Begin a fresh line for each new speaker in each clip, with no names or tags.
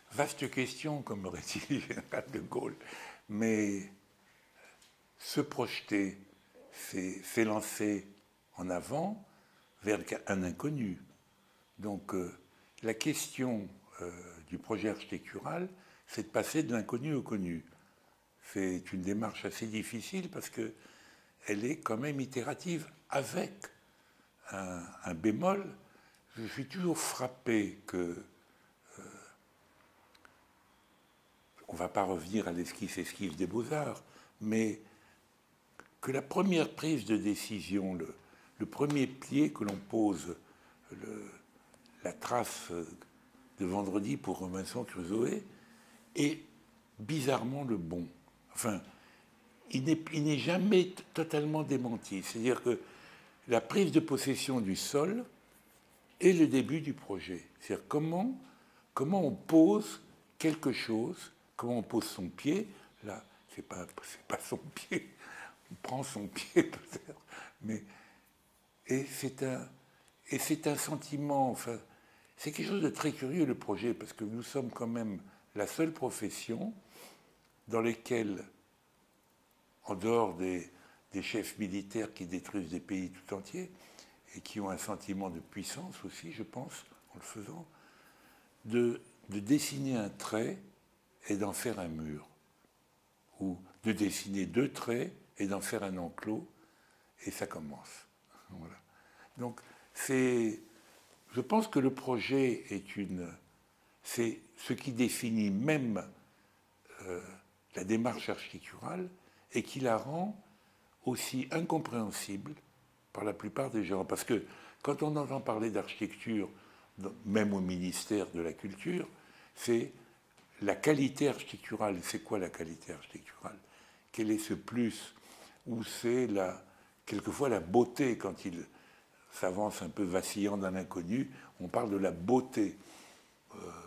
Vaste question, comme aurait dit le général de Gaulle, mais se projeter, c'est s'élancer en avant vers un inconnu. Donc la question du projet architectural, c'est de passer de l'inconnu au connu. C'est une démarche assez difficile parce qu'elle est quand même itérative avec un bémol. Je suis toujours frappé que on ne va pas revenir à l'esquisse des Beaux-Arts, mais que la première prise de décision, le premier pied que l'on pose, la trace de vendredi pour Robinson Crusoe, est bizarrement le bon. Enfin, il n'est jamais totalement démenti. C'est-à-dire que la prise de possession du sol est le début du projet. C'est-à-dire comment on pose quelque chose, comment on pose son pied. Là, c'est pas son pied, on prend son pied peut-être, mais et c'est un sentiment. Enfin, c'est quelque chose de très curieux le projet parce que nous sommes quand même la seule profession dans laquelle, en dehors des chefs militaires qui détruisent des pays tout entiers et qui ont un sentiment de puissance aussi, je pense, en le faisant, de dessiner un trait et d'en faire un mur, ou de dessiner deux traits et d'en faire un enclos, et ça commence. Voilà. Donc, je pense que le projet c'est ce qui définit même la démarche architecturale et qui la rend aussi incompréhensible par la plupart des gens. Parce que quand on entend parler d'architecture, même au ministère de la Culture, c'est la qualité architecturale. C'est quoi la qualité architecturale? Quel est ce plus? Ou c'est quelquefois la beauté, quand il s'avance un peu vacillant dans l'inconnu, on parle de la beauté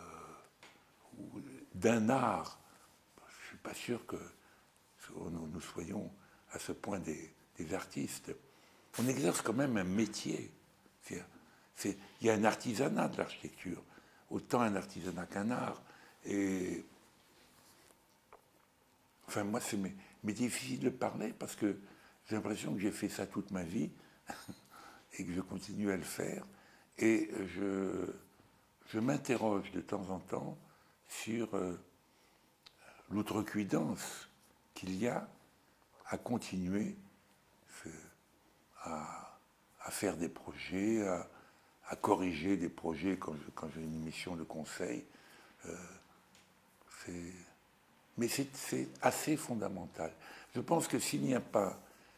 d'un art. Je ne suis pas sûr que nous soyons à ce point des artistes. On exerce quand même un métier. Il y a un artisanat de l'architecture, autant un artisanat qu'un art. Et enfin, moi, mais difficile de parler parce que j'ai l'impression que j'ai fait ça toute ma vie et que je continue à le faire. Et je m'interroge de temps en temps sur l'outrecuidance qu'il y a à continuer à faire des projets, à corriger des projets quand j'ai une mission de conseil. Mais c'est assez fondamental. Je pense que s'il n'y a pas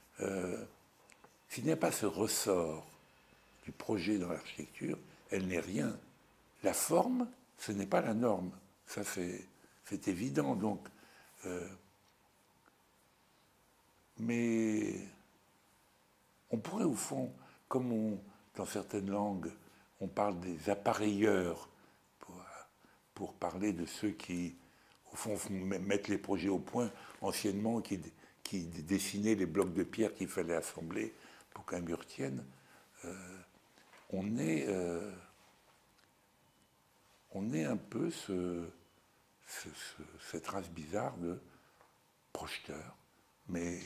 ce ressort du projet dans l'architecture, elle n'est rien. La forme, ce n'est pas la norme. Ça, c'est évident. Donc, mais on pourrait, au fond, comme dans certaines langues, on parle des appareilleurs pour parler de ceux qui, au fond, mettent les projets au point anciennement, qui dessinaient les blocs de pierre qu'il fallait assembler pour qu'un mur tienne. On est un peu cette race bizarre de projeteurs, mais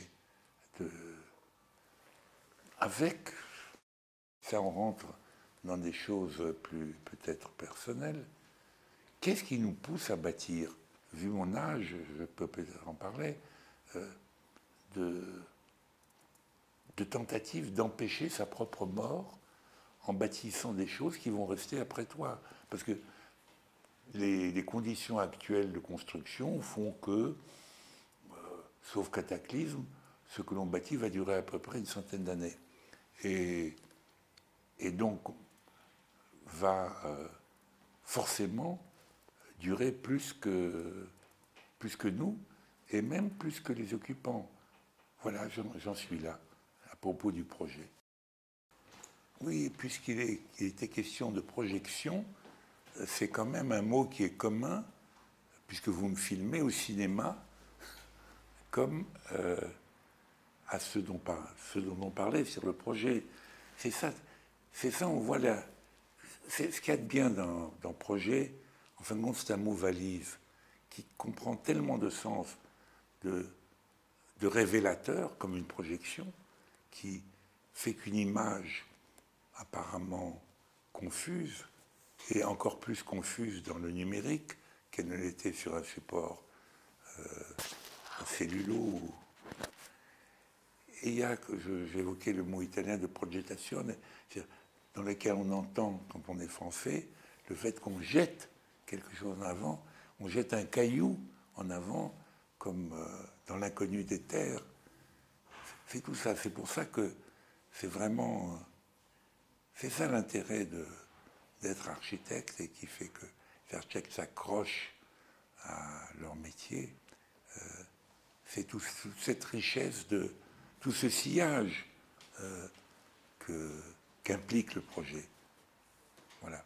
avec, ça on rentre dans des choses plus peut-être personnelles, qu'est-ce qui nous pousse à bâtir? Vu mon âge, je peux peut-être en parler, de tentatives d'empêcher sa propre mort en bâtissant des choses qui vont rester après toi. Parce que les conditions actuelles de construction font que, sauf cataclysme, ce que l'on bâtit va durer à peu près une centaine d'années. Et donc va forcément durer plus que nous, et même plus que les occupants. Voilà, j'en suis là, à propos du projet. Oui, puisqu'il était question de projection, c'est quand même un mot qui est commun, puisque vous me filmez au cinéma, comme à ce dont on parlait sur le projet. C'est ça, on voit là. C'est ce qu'il y a de bien dans le projet, En fin de compte, c'est un mot valise qui comprend tellement de sens, de révélateur, comme une projection, qui fait qu'une image apparemment confuse, et encore plus confuse dans le numérique qu'elle ne l'était sur un support cellulo. Et il y a, j'évoquais le mot italien de progettazione, dans lequel on entend, quand on est français, le fait qu'on jette quelque chose en avant, on jette un caillou en avant, comme dans l'inconnu des terres. C'est tout ça. C'est pour ça que c'est vraiment... c'est ça l'intérêt d'être architecte et qui fait que les architectes s'accrochent à leur métier. C'est toute cette richesse, tout ce sillage qu'implique le projet. Voilà.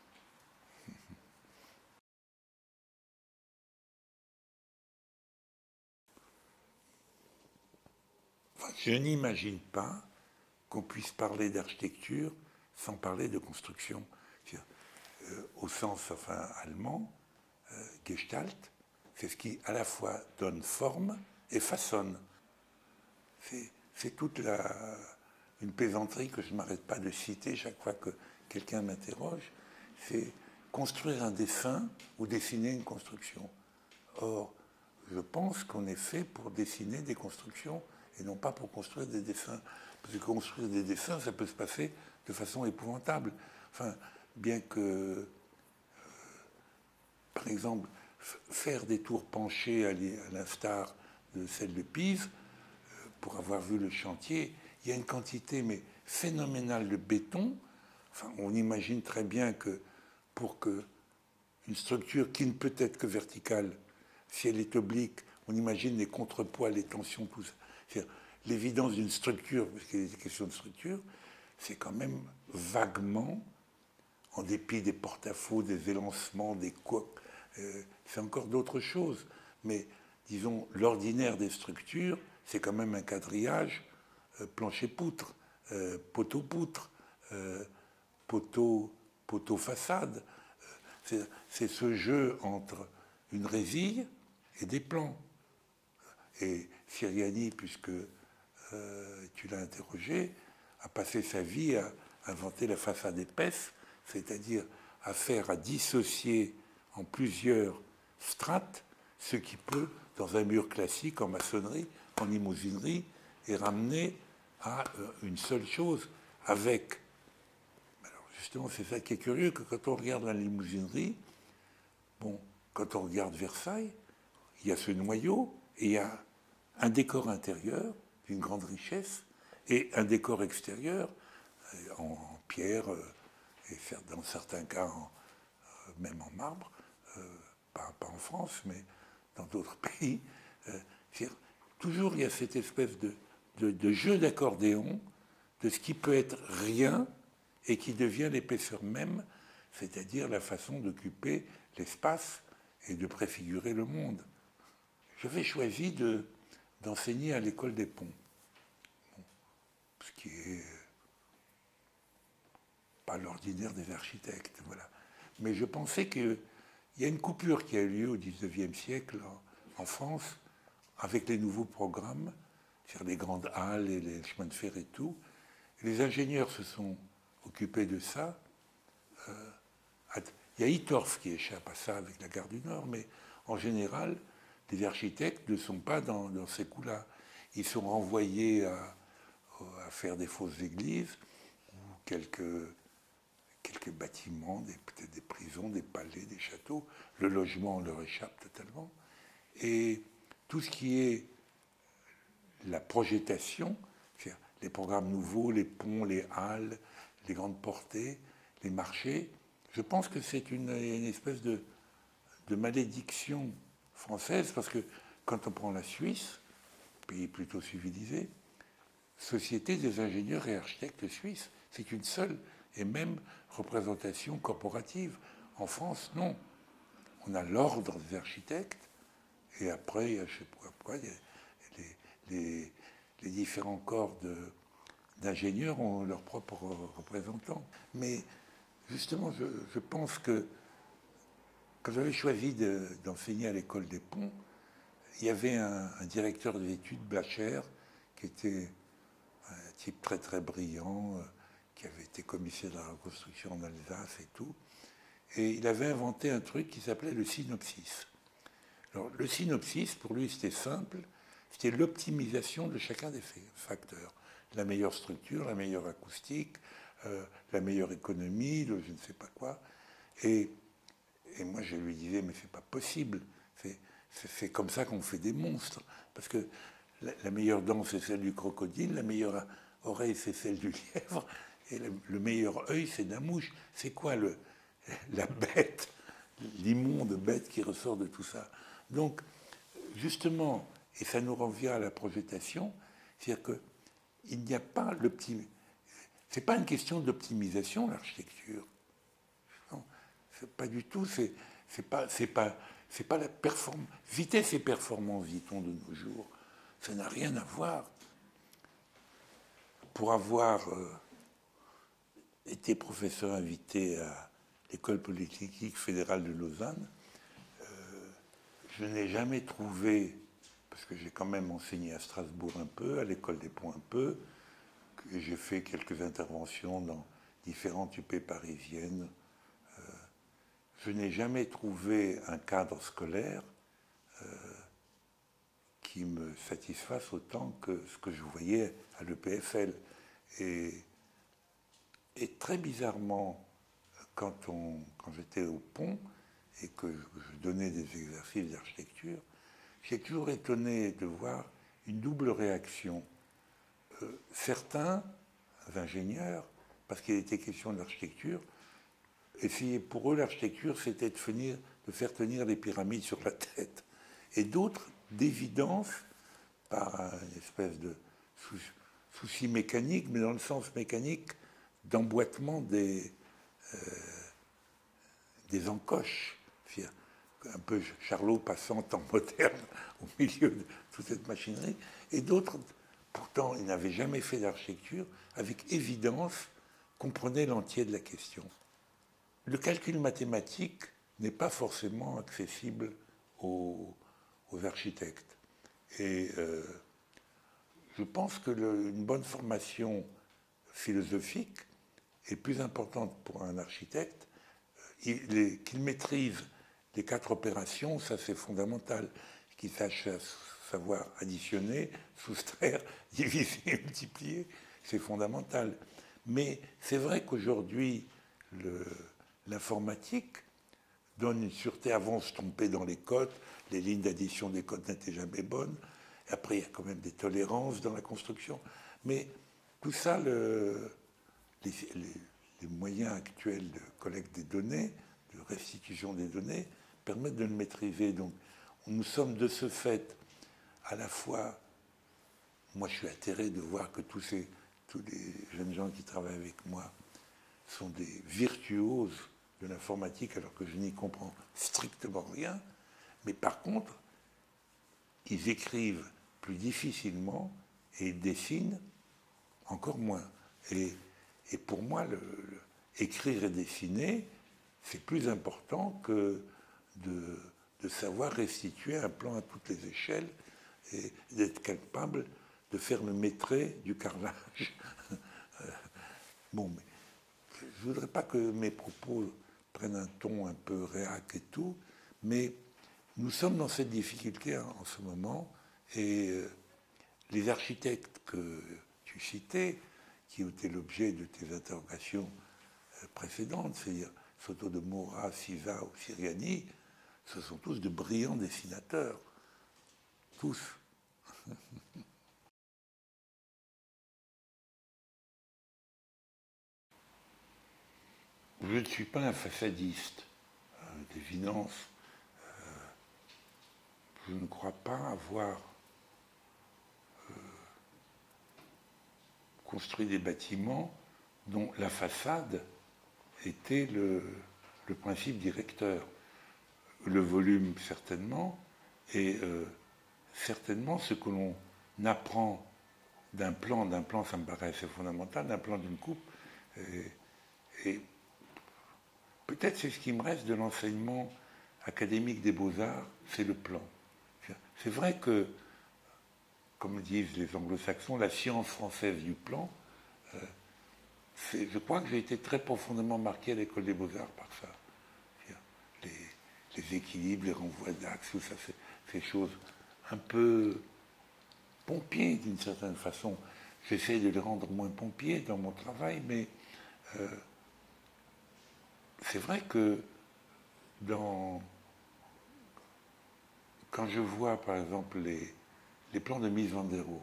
Enfin, je n'imagine pas qu'on puisse parler d'architecture sans parler de construction. Au sens allemand, Gestalt, c'est ce qui à la fois donne forme et façonne. C'est toute une plaisanterie que je ne m'arrête pas de citer chaque fois que quelqu'un m'interroge. C'est construire un dessin ou dessiner une construction. Or, je pense qu'on est fait pour dessiner des constructions et non pas pour construire des dessins. Parce que construire des dessins, ça peut se passer de façon épouvantable. Enfin, bien que, par exemple, faire des tours penchées à l'instar de celle de Pise, pour avoir vu le chantier, il y a une quantité mais phénoménale de béton. Enfin, on imagine très bien que pour que une structure qui ne peut être que verticale, si elle est oblique, on imagine les contrepoids, les tensions, tout ça. C'est-à-dire l'évidence d'une structure, parce qu'il y a des questions de structure, c'est quand même vaguement, en dépit des porte-à-faux, des élancements, des coques, c'est encore d'autres choses. Mais disons, l'ordinaire des structures, c'est quand même un quadrillage plancher-poutre, poteau-poutre, poteau-façade. C'est ce jeu entre une résille et des plans. Et Siriani, puisque tu l'as interrogé, a passé sa vie à inventer la façade épaisse, c'est-à-dire à dissocier en plusieurs strates ce qui peut, dans un mur classique, en maçonnerie, en imousinerie, est ramené à une seule chose, avec... Alors justement, c'est ça qui est curieux, que quand on regarde la limousinerie, bon, quand on regarde Versailles, il y a ce noyau, et il y a un décor intérieur d'une grande richesse, et un décor extérieur en pierre, et dans certains cas même en marbre, pas en France, mais dans d'autres pays. Toujours il y a cette espèce de jeu d'accordéon de ce qui peut être rien et qui devient l'épaisseur même, c'est-à-dire la façon d'occuper l'espace et de préfigurer le monde. J'avais choisi d'enseigner à l'école des ponts, ce qui est pas l'ordinaire des architectes, voilà. Mais je pensais qu'il y a une coupure qui a eu lieu au XIXe siècle en France avec les nouveaux programmes, c'est-à-dire les grandes halles et les chemins de fer et tout. Et les ingénieurs se sont occupés de ça. Il y a Hittorf qui échappe à ça avec la gare du Nord, mais en général, les architectes ne sont pas dans ces coups-là. Ils sont renvoyés à faire des fausses églises ou quelques bâtiments, peut-être des prisons, des palais, des châteaux. Le logement leur échappe totalement. Et tout ce qui est la projetation, c'est-à-dire les programmes nouveaux, les ponts, les halles, les grandes portées, les marchés, je pense que c'est une espèce de malédiction française, parce que quand on prend la Suisse, pays plutôt civilisé, Société des ingénieurs et architectes suisses, c'est une seule et même représentation corporative. En France, non. On a l'ordre des architectes, et après, je ne sais pas pourquoi, les différents corps d'ingénieurs ont leurs propres représentants. Mais justement, je pense que quand j'avais choisi d'enseigner à l'école des Ponts, il y avait un directeur d'études, Blacher, qui était un type très très brillant, qui avait été commissaire de la reconstruction en Alsace et tout. Et il avait inventé un truc qui s'appelait le synopsis. Alors, le synopsis, pour lui, c'était simple. C'était l'optimisation de chacun des facteurs. La meilleure structure, la meilleure acoustique, la meilleure économie, le je ne sais pas quoi. Et moi, je lui disais, mais c'est pas possible. C'est comme ça qu'on fait des monstres. Parce que la meilleure dent, c'est celle du crocodile, la meilleure oreille, c'est celle du lièvre, et le meilleur œil, c'est d'un mouche. C'est quoi la bête, l'immonde bête qui ressort de tout ça? Donc, justement, et ça nous revient à la projetation, c'est-à-dire qu'il n'y a pas c'est pas une question d'optimisation, l'architecture. Non, c'est pas du tout. C'est pas la performance. Vitesse et performance, dit-on de nos jours. Ça n'a rien à voir. Pour avoir été professeur invité à l'École polytechnique fédérale de Lausanne, je n'ai jamais trouvé, parce que j'ai quand même enseigné à Strasbourg un peu, à l'École des Ponts un peu, que j'ai fait quelques interventions dans différentes UP parisiennes. Je n'ai jamais trouvé un cadre scolaire qui me satisfasse autant que ce que je voyais à l'EPFL. Et très bizarrement, quand j'étais au Pont et que je donnais des exercices d'architecture, j'ai toujours étonné de voir une double réaction. Certains ingénieurs, parce qu'il était question de l'architecture, pour eux, l'architecture, c'était de faire tenir les pyramides sur la tête. Et d'autres, d'évidence, par une espèce de souci mécanique, mais dans le sens mécanique d'emboîtement des encoches. Un peu Charlot passant en moderne au milieu de toute cette machinerie. Et d'autres, pourtant, ils n'avaient jamais fait d'architecture, avec évidence, comprenaient l'entier de la question. Le calcul mathématique n'est pas forcément accessible aux architectes. Et je pense que une bonne formation philosophique est plus importante pour un architecte. Qu'il maîtrise les 4 opérations, ça c'est fondamental. Qu'il sache savoir additionner, soustraire, diviser, multiplier, c'est fondamental. Mais c'est vrai qu'aujourd'hui, l'informatique donne une sûreté. Avant, on se trompait dans les codes, les lignes d'addition des codes n'étaient jamais bonnes. Et après, il y a quand même des tolérances dans la construction. Mais tout ça, les moyens actuels de collecte des données, de restitution des données, permettent de le maîtriser. Donc, nous sommes de ce fait à la fois. Moi, je suis atterré de voir que tous les jeunes gens qui travaillent avec moi sont des virtuoses de l'informatique, alors que je n'y comprends strictement rien. Mais par contre, ils écrivent plus difficilement et ils dessinent encore moins. Et pour moi, écrire et dessiner, c'est plus important que de savoir restituer un plan à toutes les échelles et d'être capable de faire le maîtrise du carrelage. Bon, mais je ne voudrais pas que mes propos prennent un ton un peu réac et tout, mais nous sommes dans cette difficulté en ce moment, et les architectes que tu citais, qui ont été l'objet de tes interrogations précédentes, c'est-à-dire Soto de Mora, Siva ou Siriani, ce sont tous de brillants dessinateurs. Tous. Je ne suis pas un façadiste d'évidence. Je ne crois pas avoir construit des bâtiments dont la façade était le principe directeur. Le volume, certainement, et certainement ce que l'on apprend d'un plan, ça me paraît assez fondamental, d'un plan d'une coupe, et peut-être c'est ce qui me reste de l'enseignement académique des beaux-arts, c'est le plan. C'est vrai que, comme disent les anglo-saxons, la science française du plan, je crois que j'ai été très profondément marqué à l'école des beaux-arts par ça. Les équilibres, les renvois d'axes, tout ça, ces choses un peu pompiers d'une certaine façon. J'essaie de les rendre moins pompiers dans mon travail, mais c'est vrai que quand je vois, par exemple, les plans de Mies van der Rohe,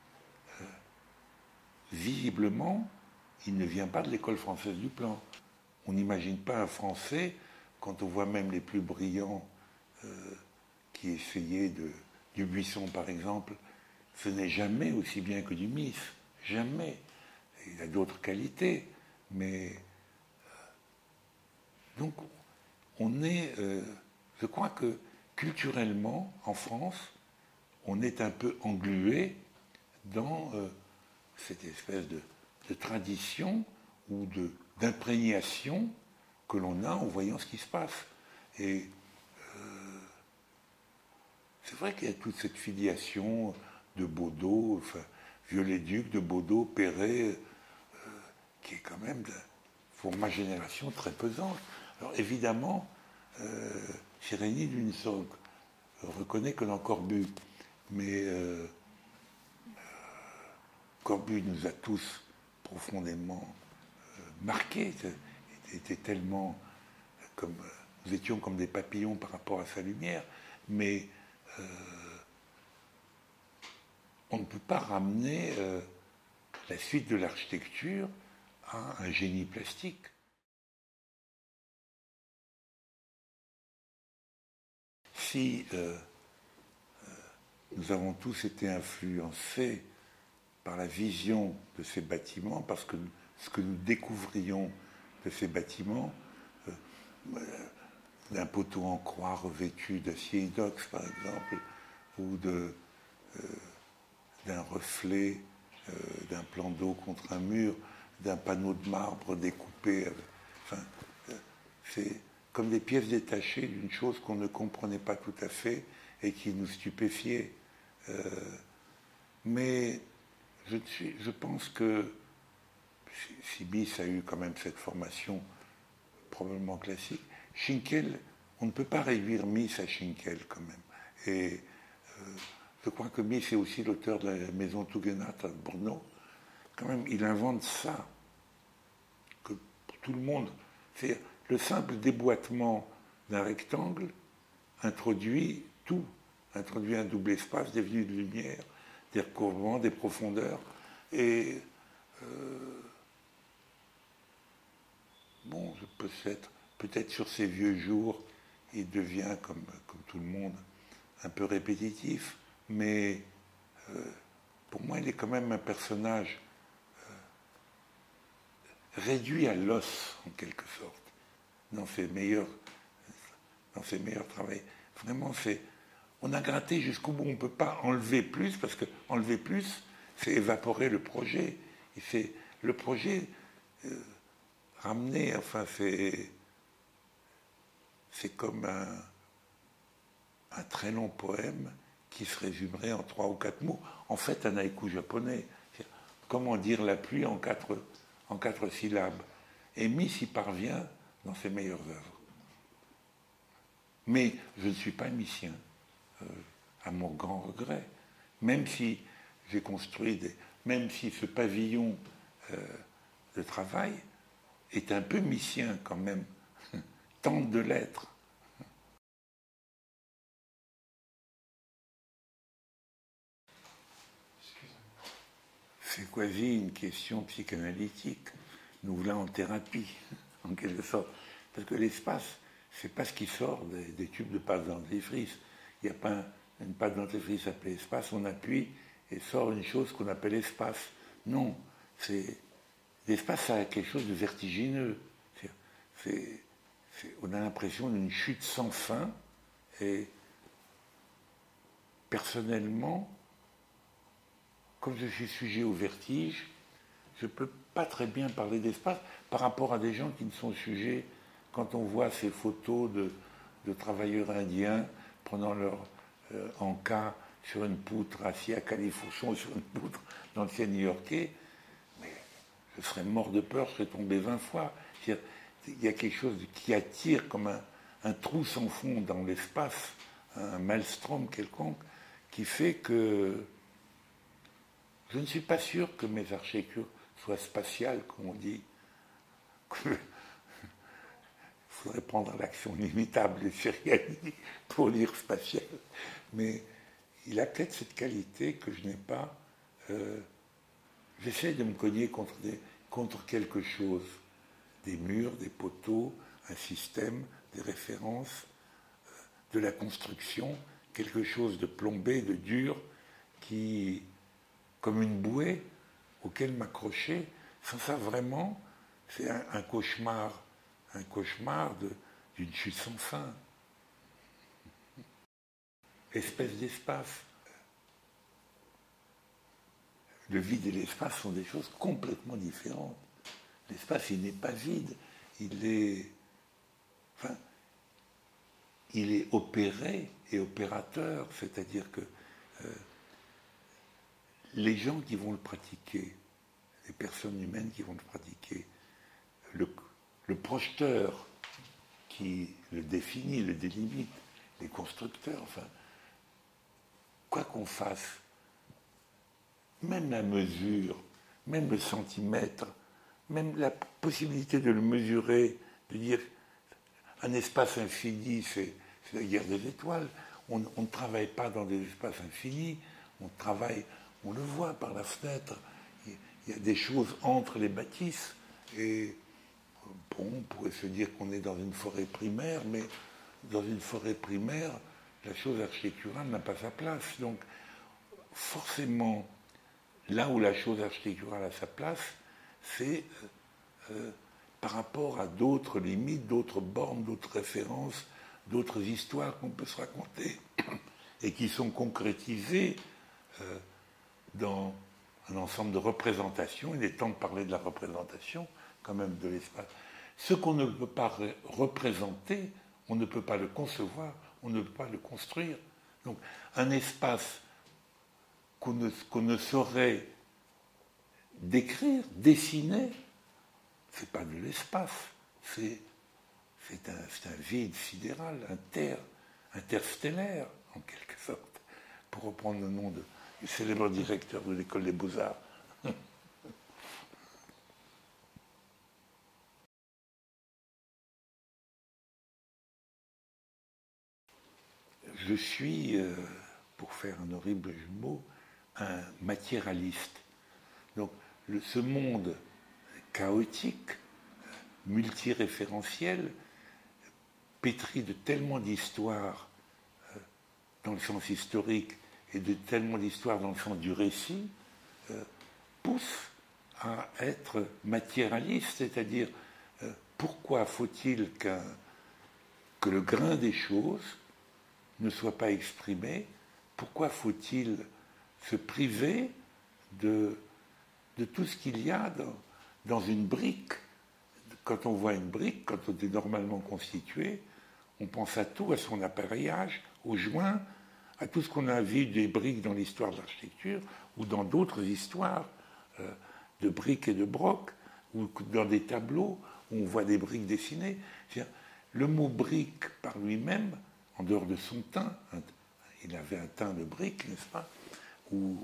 visiblement, il ne vient pas de l'école française du plan. On n'imagine pas un Français, quand on voit même les plus brillants qui essayaient du Buisson, par exemple, ce n'est jamais aussi bien que du Mies. Jamais. Il a d'autres qualités, mais donc on est, je crois que culturellement, en France, on est un peu englué dans cette espèce de tradition ou d'imprégnation que l'on a en voyant ce qui se passe. Et c'est vrai qu'il y a toute cette filiation de Baudot, enfin, Viollet-Duc, de Baudot, Perret, qui est quand même, pour ma génération, très pesante. Alors évidemment, Sérénine Lunson reconnaît que dans Corbu, mais Corbu nous a tous profondément marqués, était tellement comme nous étions comme des papillons par rapport à sa lumière, mais on ne peut pas ramener la suite de l'architecture à un génie plastique. Si nous avons tous été influencés par la vision de ces bâtiments, parce que ce que nous découvrions de ces bâtiments, d'un poteau en croix revêtu d'acier inox, par exemple, ou d'un reflet, d'un plan d'eau contre un mur, d'un panneau de marbre découpé. Enfin, c'est comme des pièces détachées d'une chose qu'on ne comprenait pas tout à fait et qui nous stupéfiait. Mais je pense que si Mies a eu quand même cette formation probablement classique, Schinkel, on ne peut pas réduire Mies à Schinkel quand même. Et je crois que Mies est aussi l'auteur de la maison Tugendhat à Brno. Quand même, il invente ça, que pour tout le monde, c'est le simple déboîtement d'un rectangle introduit tout, introduit un double espace, des venues de lumière, des recouvrements, des profondeurs. Et bon, peut-être sur ces vieux jours, il devient, comme tout le monde, un peu répétitif, mais pour moi, il est quand même un personnage réduit à l'os, en quelque sorte, dans ses meilleurs travaux. Vraiment, on a gratté jusqu'au bout. On ne peut pas enlever plus, parce que enlever plus, c'est évaporer le projet. Et c'est le projet ramené, enfin, c'est comme un très long poème qui se résumerait en 3 ou 4 mots. En fait, un haïku japonais. Comment dire la pluie en 4 syllabes. Et Mies y parvient dans ses meilleures œuvres. Mais je ne suis pas missien, à mon grand regret. Même si j'ai construit même si ce pavillon de travail est un peu missien quand même, tente de l'être. C'est quasi une question psychanalytique. Nous voilà en thérapie, en quelque sorte. Parce que l'espace, c'est pas ce qui sort des tubes de pâte dentifrice. Il n'y a pas une pâte dentifrice appelée espace, on appuie et sort une chose qu'on appelle espace. Non, l'espace, ça a quelque chose de vertigineux. On a l'impression d'une chute sans fin. Et personnellement, comme je suis sujet au vertige, je ne peux pas très bien parler d'espace par rapport à des gens qui ne sont sujets. Quand on voit ces photos de travailleurs indiens prenant leur encas sur une poutre, assis à califourchon sur une poutre dans le ciel new-yorkais, mais je serais mort de peur, je serais tombé 20 fois. Il y a quelque chose qui attire comme un trou sans fond dans l'espace, un maelstrom quelconque, qui fait que je ne suis pas sûr que mes architectures soient spatiales, comme on dit. Il faudrait prendre l'action limitable de Ciriani pour dire spatial. Mais il a peut-être cette qualité que je n'ai pas. J'essaie de me cogner contre quelque chose. Des murs, des poteaux, un système, des références, de la construction, quelque chose de plombé, de dur, qui, comme une bouée auquel m'accrocher. Sans ça, vraiment, c'est un cauchemar d'une chute sans fin. Espèce d'espace. Le vide et l'espace sont des choses complètement différentes. L'espace, il n'est pas vide, il est opéré et opérateur, c'est-à-dire que les gens qui vont le pratiquer, les personnes humaines qui vont le pratiquer, le projeteur qui le définit, le délimite, les constructeurs, enfin, quoi qu'on fasse, même la mesure, même le centimètre, même la possibilité de le mesurer, de dire un espace infini, c'est la guerre des étoiles. On ne travaille pas dans des espaces infinis, on travaille, on le voit par la fenêtre. Il y a des choses entre les bâtisses. Et bon, on pourrait se dire qu'on est dans une forêt primaire, mais dans une forêt primaire, la chose architecturale n'a pas sa place. Donc, forcément, là où la chose architecturale a sa place, c'est par rapport à d'autres limites, d'autres bornes, d'autres références, d'autres histoires qu'on peut se raconter et qui sont concrétisées dans un ensemble de représentations. Il est temps de parler de la représentation, quand même, de l'espace. Ce qu'on ne peut pas représenter, on ne peut pas le concevoir, on ne peut pas le construire. Donc, un espace qu'on ne saurait décrire, dessiner, c'est pas de l'espace, c'est un vide sidéral, interstellaire, en quelque sorte, pour reprendre le nom du célèbre directeur de l'école des Beaux-Arts. Je suis, pour faire un horrible jeu de mots, un matérialiste. Donc, ce monde chaotique, multiréférentiel, pétri de tellement d'histoires dans le sens historique et de tellement d'histoires dans le sens du récit, pousse à être matérialiste, c'est-à-dire pourquoi faut-il que le grain des choses ne soit pas exprimé, pourquoi faut-il se priver de tout ce qu'il y a dans une brique. Quand on voit une brique, quand on est normalement constitué, on pense à tout, à son appareillage, aux joints, à tout ce qu'on a vu des briques dans l'histoire de l'architecture ou dans d'autres histoires de briques et de brocs, ou dans des tableaux où on voit des briques dessinées. Le mot brique par lui-même, en dehors de son teint, il avait un teint de brique, n'est-ce pas, où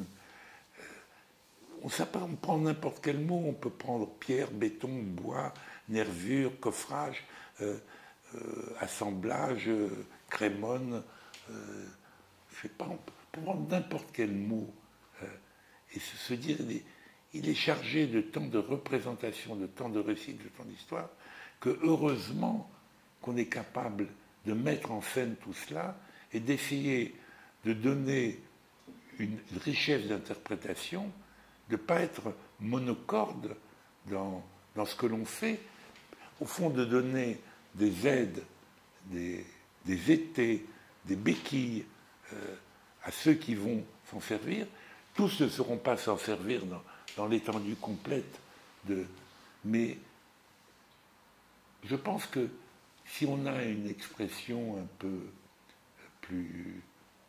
on prend n'importe quel mot, on peut prendre pierre, béton, bois, nervure, coffrage, assemblage, crémone, je sais pas, on peut prendre n'importe quel mot et se dire, il est chargé de tant de représentations, de tant de récits, de tant d'histoires, que heureusement qu'on est capable de mettre en scène tout cela et d'essayer de donner une richesse d'interprétation, de ne pas être monocorde dans ce que l'on fait, au fond de donner des aides, des étés, des béquilles à ceux qui vont s'en servir. Tous ne sauront pas s'en servir dans l'étendue complète mais je pense que si on a une expression un peu plus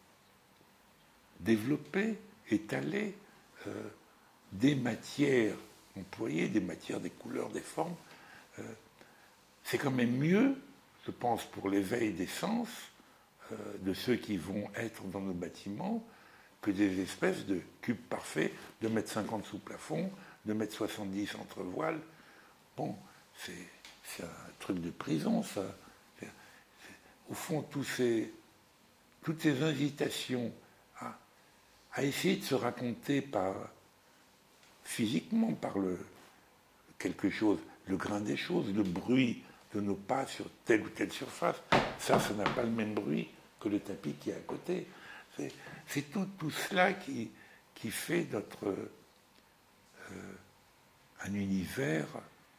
développée, étalée, des matières employées, des matières, des couleurs, des formes, c'est quand même mieux, je pense, pour l'éveil des sens de ceux qui vont être dans nos bâtiments, que des espèces de cubes parfaits, 2,50 m sous plafond, 2,70 m entre voiles. Bon, c'est un truc de prison, ça. Au fond, toutes ces invitations à essayer de se raconter physiquement par quelque chose, le grain des choses, le bruit de nos pas sur telle ou telle surface, ça n'a pas le même bruit que le tapis qui est à côté. C'est tout cela qui fait un univers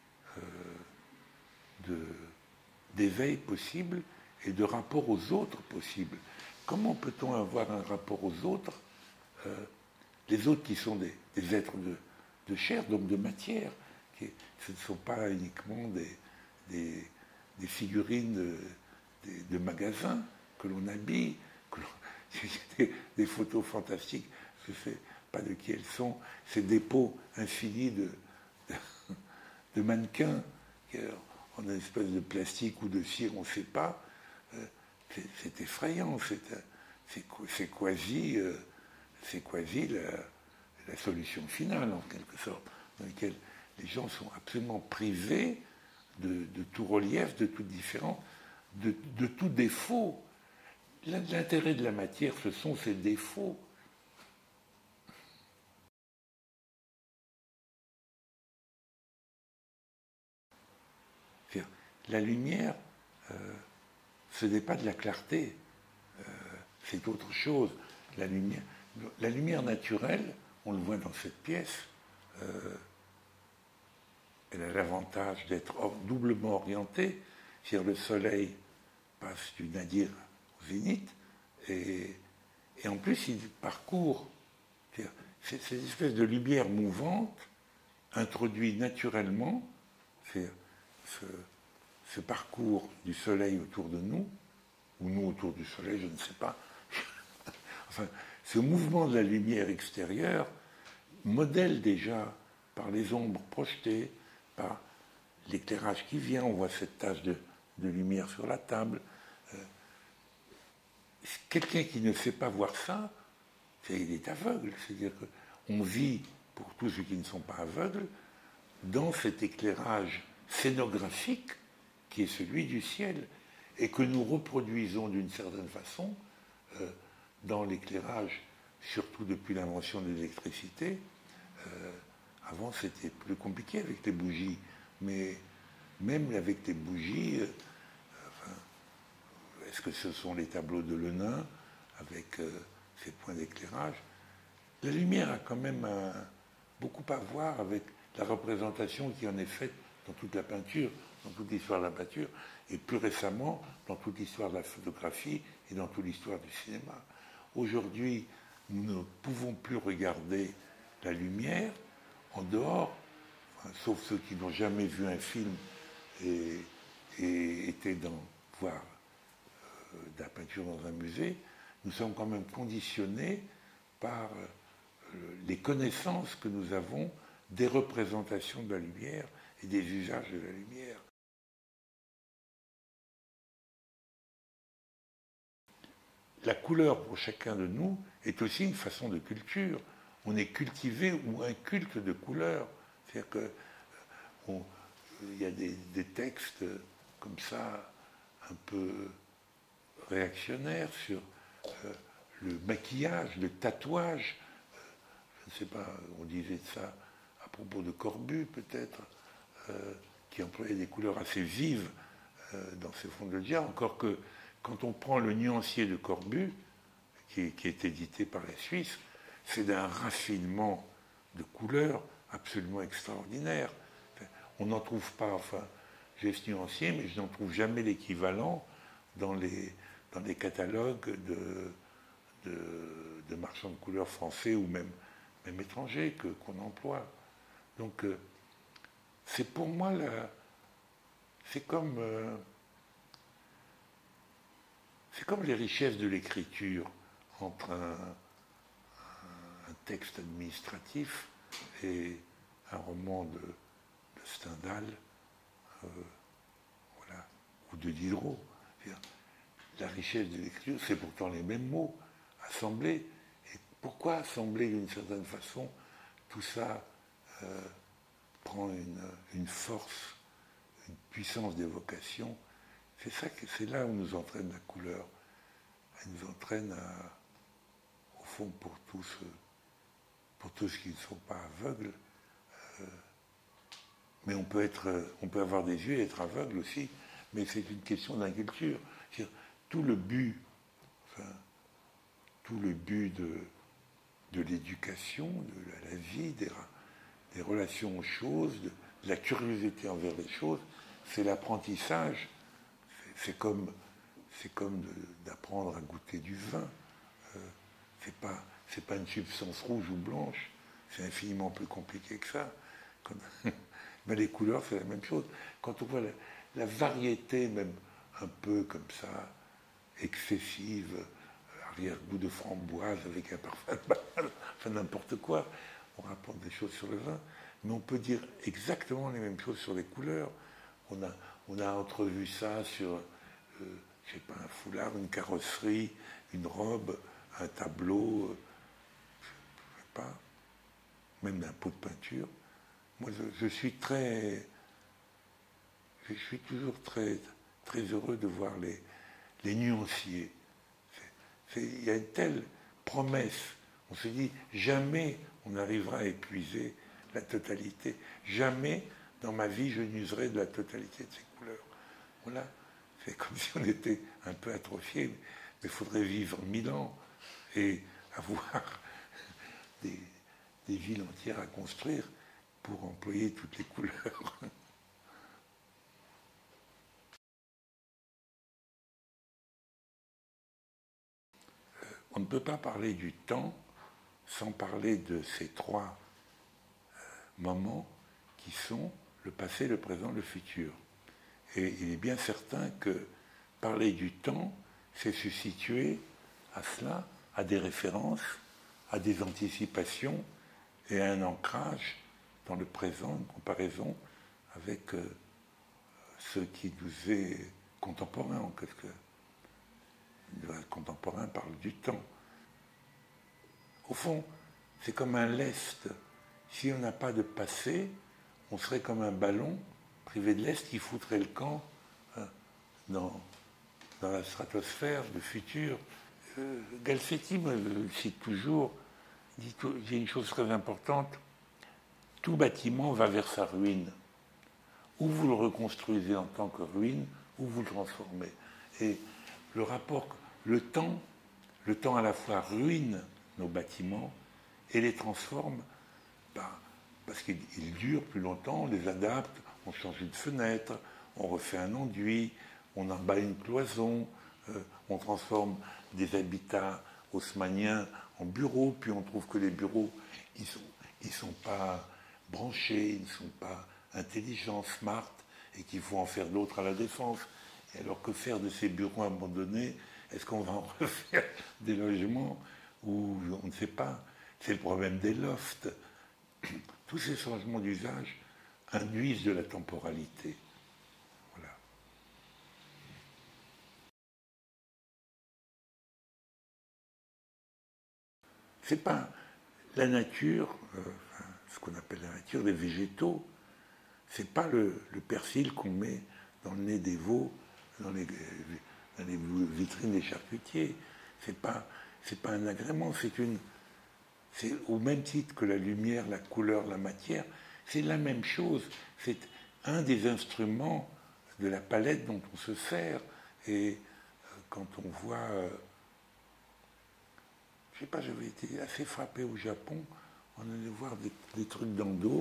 d'éveil possible et de rapport aux autres possible. Comment peut-on avoir un rapport aux autres, les autres qui sont des êtres de chair, donc de matière, ce ne sont pas uniquement des figurines de magasins que l'on habille, des photos fantastiques, je ne sais pas de qui elles sont, ces dépôts infinis de mannequins en une espèce de plastique ou de cire, on ne sait pas. C'est effrayant, c'est quasi la solution finale, en quelque sorte, dans laquelle les gens sont absolument privés de tout relief, de tout différent, de tout défaut. L'intérêt de la matière, ce sont ses défauts. La lumière, ce n'est pas de la clarté, c'est autre chose. La lumière naturelle, on le voit dans cette pièce, elle a l'avantage d'être doublement orientée, c'est-à-dire le soleil passe du nadir au zénith, et en plus il parcourt, cette espèce de lumière mouvante introduit naturellement ce parcours du soleil autour de nous, ou nous autour du soleil, je ne sais pas. Enfin, ce mouvement de la lumière extérieure modèle déjà par les ombres projetées, par l'éclairage qui vient, on voit cette tache de lumière sur la table. Quelqu'un qui ne sait pas voir ça, il est aveugle. C'est-à-dire qu'on vit, pour tous ceux qui ne sont pas aveugles, dans cet éclairage scénographique qui est celui du ciel, et que nous reproduisons d'une certaine façon dans l'éclairage, surtout depuis l'invention de l'électricité. Avant, c'était plus compliqué avec les bougies, mais même avec les bougies, est-ce que ce sont les tableaux de Lenain avec ces points d'éclairage? La lumière a quand même beaucoup à voir avec la représentation qui en est faite dans toute la peinture, dans toute l'histoire de la peinture, et plus récemment dans toute l'histoire de la photographie et dans toute l'histoire du cinéma. Aujourd'hui, nous ne pouvons plus regarder la lumière en dehors, sauf ceux qui n'ont jamais vu un film et étaient voir de la peinture dans un musée. Nous sommes quand même conditionnés par les connaissances que nous avons des représentations de la lumière et des usages de la lumière. La couleur pour chacun de nous est aussi une façon de culture. On est cultivé ou inculte de couleur. C'est-à-dire qu'il y a des textes comme ça, un peu réactionnaires sur le maquillage, le tatouage. Je ne sais pas, on disait ça à propos de Corbu peut-être, qui employait des couleurs assez vives dans ses fonds de diable, encore que quand on prend le nuancier de Corbu, qui est édité par la Suisse, c'est d'un raffinement de couleurs absolument extraordinaire. On n'en trouve pas, enfin, j'ai ce nuancier, mais je n'en trouve jamais l'équivalent dans les catalogues de marchands de couleurs français ou même étrangers qu'on emploie. Donc, c'est pour moi, c'est comme C'est comme les richesses de l'écriture entre un texte administratif et un roman de Stendhal, voilà, ou de Diderot. La richesse de l'écriture, c'est pourtant les mêmes mots assemblés. Et pourquoi assembler d'une certaine façon tout ça prend une force, une puissance d'évocation. C'est là où nous entraîne la couleur. Elle nous entraîne au fond pour tous qui ne sont pas aveugles. Mais on peut avoir des yeux et être aveugle aussi, mais c'est une question d'inculture. Tout le but, de l'éducation, de la vie, des relations aux choses, de la curiosité envers les choses, c'est l'apprentissage. C'est comme d'apprendre à goûter du vin. C'est pas une substance rouge ou blanche, c'est infiniment plus compliqué que ça. Mais les couleurs, c'est la même chose. Quand on voit la variété, même un peu comme ça, excessive, arrière-goût de framboise avec un parfum de banane, enfin n'importe quoi, on rapporte des choses sur le vin, mais on peut dire exactement les mêmes choses sur les couleurs. On a entrevu ça sur, je sais pas, un foulard, une carrosserie, une robe, un tableau, je sais pas, même un pot de peinture. Moi, je suis toujours très, très heureux de voir les nuanciers. Il y a une telle promesse. On se dit, jamais on n'arrivera à épuiser la totalité. Jamais dans ma vie je n'userai de la totalité de ces couleurs. Voilà. C'est comme si on était un peu atrophié, mais il faudrait vivre 1000 ans et avoir des villes entières à construire pour employer toutes les couleurs. On ne peut pas parler du temps sans parler de ces trois moments qui sont le passé, le présent, le futur. Et il est bien certain que parler du temps, c'est se situer à cela, à des références, à des anticipations et à un ancrage dans le présent, une comparaison avec ce qui nous est contemporain en quelque sorte. Le contemporain parle du temps. Au fond, c'est comme un lest. Si on n'a pas de passé, on serait comme un ballon privé de lest qui foutrait le camp dans la stratosphère, le futur. Galcetti me le cite toujours, il dit une chose très importante, tout bâtiment va vers sa ruine. Ou vous le reconstruisez en tant que ruine, ou vous le transformez. Et le rapport, le temps à la fois ruine nos bâtiments et les transforme parce qu'ils durent plus longtemps, on les adapte, on change une fenêtre, on refait un enduit, on emballe une cloison, on transforme des habitats haussmanniens en bureaux, puis on trouve que les bureaux, ils sont pas branchés, ils ne sont pas intelligents, smart, et qu'il faut en faire d'autres à la défense. Et alors que faire de ces bureaux abandonnés? Est-ce qu'on va en refaire des logements ou on ne sait pas? C'est le problème des lofts. Tous ces changements d'usage induisent de la temporalité. Voilà. C'est pas la nature, ce qu'on appelle la nature des végétaux, c'est pas le persil qu'on met dans le nez des veaux, dans les vitrines des charcutiers. C'est pas un agrément, c'est au même titre que la lumière, la couleur, la matière, c'est la même chose. C'est un des instruments de la palette dont on se sert. Et quand on voit, je sais pas, j'avais été assez frappé au Japon, on allait voir des trucs d'endo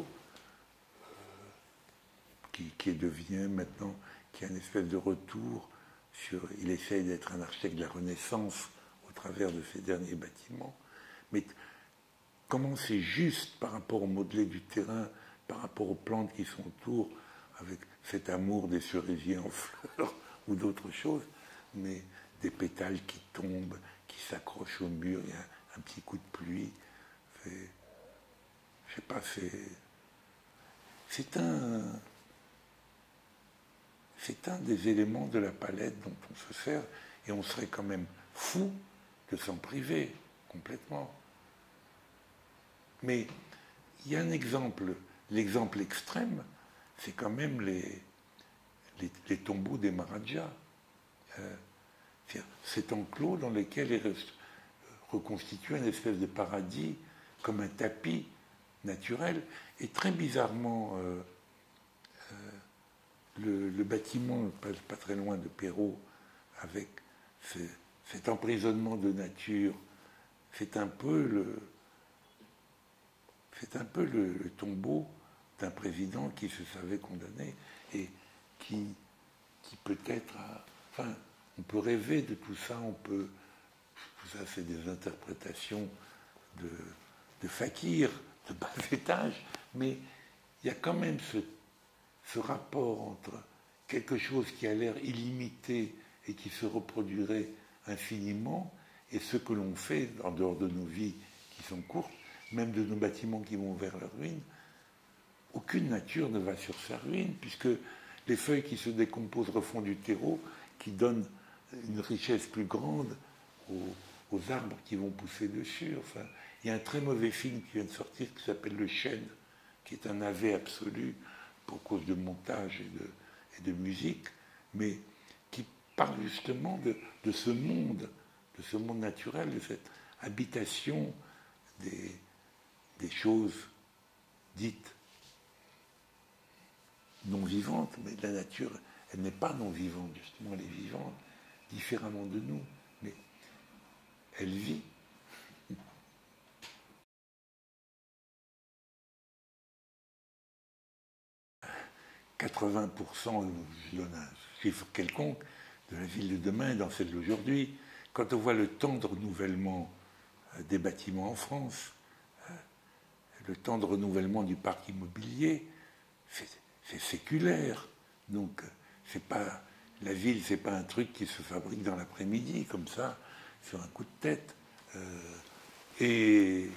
qui devient maintenant, qui a une espèce de retour sur, il essaye d'être un architecte de la Renaissance au travers de ces derniers bâtiments, mais comment c'est juste par rapport au modelé du terrain, par rapport aux plantes qui sont autour, avec cet amour des cerisiers en fleurs ou d'autres choses, mais des pétales qui tombent, qui s'accrochent au mur, il y a un petit coup de pluie. Je sais pas, c'est un des éléments de la palette dont on se sert, et on serait quand même fou de s'en priver complètement. Mais il y a un exemple, l'exemple extrême, c'est quand même les tombeaux des Maharajas. Cet enclos dans lequel est reconstitué une espèce de paradis comme un tapis naturel. Et très bizarrement, le bâtiment, pas très loin de Perrault, avec cet emprisonnement de nature, c'est un peu le tombeau d'un président qui se savait condamné et qui peut-être enfin, on peut rêver de tout ça, tout ça c'est des interprétations de fakir, de bas étage, mais il y a quand même ce rapport entre quelque chose qui a l'air illimité et qui se reproduirait infiniment, et ce que l'on fait en dehors de nos vies qui sont courtes, même de nos bâtiments qui vont vers la ruine. Aucune nature ne va sur sa ruine, puisque les feuilles qui se décomposent refont du terreau, qui donne une richesse plus grande aux arbres qui vont pousser dessus. Enfin, il y a un très mauvais film qui vient de sortir qui s'appelle Le Chêne, qui est un navet absolu pour cause de montage et de musique, mais qui parle justement de ce monde naturel, de cette habitation des choses dites non vivantes, mais la nature, elle n'est pas non vivante, justement, elle est vivante différemment de nous, mais elle vit. 80%, je donne un chiffre quelconque, de la ville de demain est dans celle d'aujourd'hui. Quand on voit le temps de renouvellement des bâtiments en France, le temps de renouvellement du parc immobilier, c'est séculaire. Donc, la ville, c'est pas un truc qui se fabrique dans l'après-midi, comme ça, sur un coup de tête. Et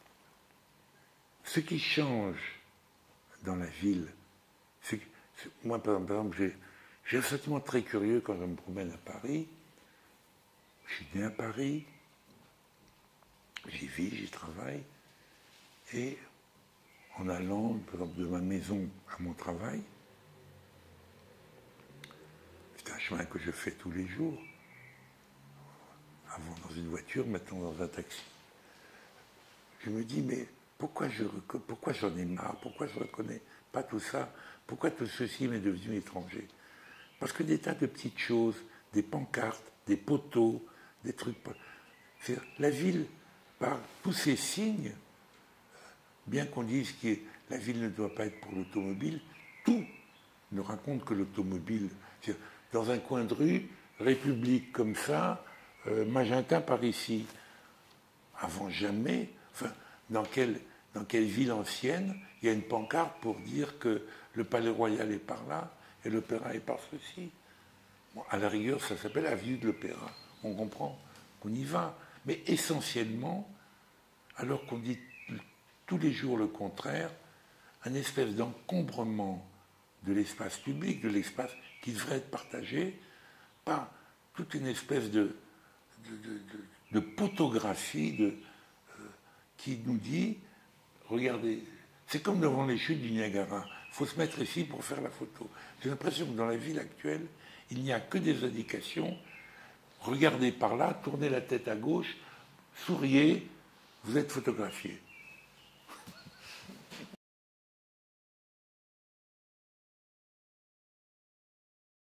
ce qui change dans la ville, moi, par exemple, j'ai un sentiment très curieux quand je me promène à Paris. Je suis né à Paris, j'y vis, j'y travaille, et en allant, par exemple, de ma maison à mon travail, c'est un chemin que je fais tous les jours, avant dans une voiture, maintenant dans un taxi. Je me dis, mais pourquoi j'en ai marre, pourquoi je ne reconnais pas tout ça, pourquoi tout ceci m'est devenu étranger? Parce que des tas de petites choses, des pancartes, des poteaux, des trucs... La ville, par tous ces signes, bien qu'on dise que la ville ne doit pas être pour l'automobile, tout ne raconte que l'automobile. Dans un coin de rue, République comme ça, Magenta par ici. Avant jamais, enfin, dans quelle ville ancienne, il y a une pancarte pour dire que le Palais Royal est par là et l'Opéra est par ceci. Bon, à la rigueur, ça s'appelle Avenue de l'Opéra. On comprend qu'on y va. Mais essentiellement, alors qu'on dit tous les jours le contraire, un espèce d'encombrement de l'espace public, de l'espace qui devrait être partagé, par toute une espèce de photographie qui nous dit, regardez, c'est comme devant les chutes du Niagara, il faut se mettre ici pour faire la photo. J'ai l'impression que dans la ville actuelle, il n'y a que des indications, regardez par là, tournez la tête à gauche, souriez, vous êtes photographié.